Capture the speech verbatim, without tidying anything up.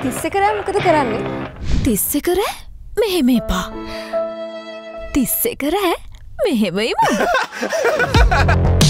තිස් එක රෑ මොකද කරන්නේ? තිස් එක රෑ මෙහෙම එපා. තිස් එක රෑ මෙහෙම ඉමු.